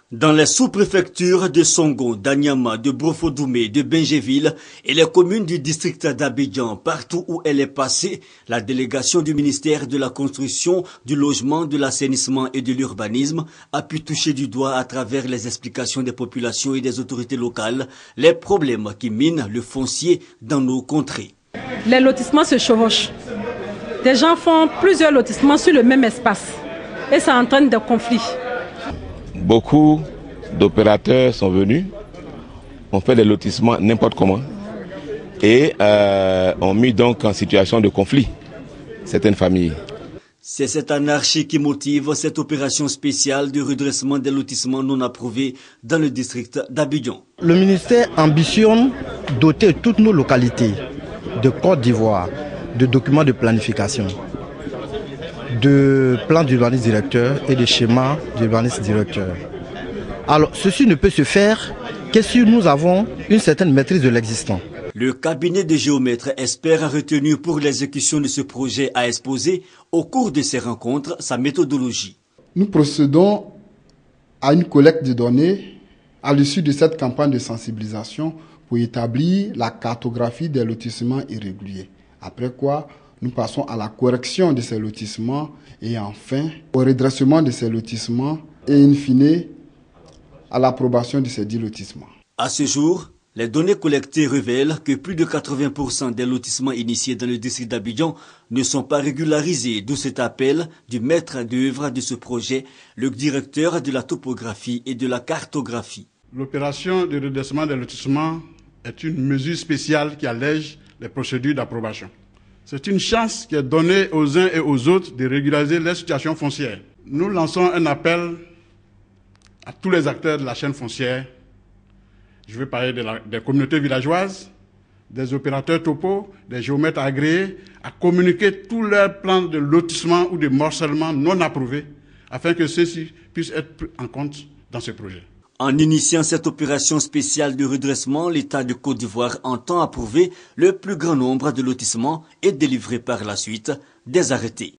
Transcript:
Dans les sous-préfectures de Songo, d'Anyama, de Brofodoumé, de Bengéville et les communes du district d'Abidjan, partout où elle est passée, la délégation du ministère de la Construction, du Logement, de l'Assainissement et de l'Urbanisme a pu toucher du doigt à travers les explications des populations et des autorités locales les problèmes qui minent le foncier dans nos contrées. Les lotissements se chevauchent. Des gens font plusieurs lotissements sur le même espace et ça entraîne des conflits. Beaucoup d'opérateurs sont venus, ont fait des lotissements n'importe comment et ont mis donc en situation de conflit certaines familles. C'est cette anarchie qui motive cette opération spéciale de redressement des lotissements non approuvés dans le district d'Abidjan. Le ministère ambitionne doter toutes nos localités de Côte d'Ivoire de documents de planification, de plans d'urbanisme directeur et de schémas d'urbanisme directeur. Alors, ceci ne peut se faire que si nous avons une certaine maîtrise de l'existant. Le cabinet de géomètres espère retenir pour l'exécution de ce projet à exposer au cours de ces rencontres sa méthodologie. Nous procédons à une collecte de données à l'issue de cette campagne de sensibilisation pour établir la cartographie des lotissements irréguliers. Après quoi, nous passons à la correction de ces lotissements et enfin au redressement de ces lotissements et in fine à l'approbation de ces 10 lotissements. À ce jour, les données collectées révèlent que plus de 80% des lotissements initiés dans le district d'Abidjan ne sont pas régularisés, d'où cet appel du maître d'œuvre de ce projet, le directeur de la topographie et de la cartographie. L'opération de redressement des lotissements est une mesure spéciale qui allège les procédures d'approbation. C'est une chance qui est donnée aux uns et aux autres de régulariser les situations foncières. Nous lançons un appel à tous les acteurs de la chaîne foncière. Je vais parler des communautés villageoises, des opérateurs topo, des géomètres agréés, à communiquer tous leurs plans de lotissement ou de morcellement non approuvés, afin que ceux-ci puissent être pris en compte dans ce projet. En initiant cette opération spéciale de redressement, l'État de Côte d'Ivoire entend approuver le plus grand nombre de lotissements et délivrer par la suite des arrêtés.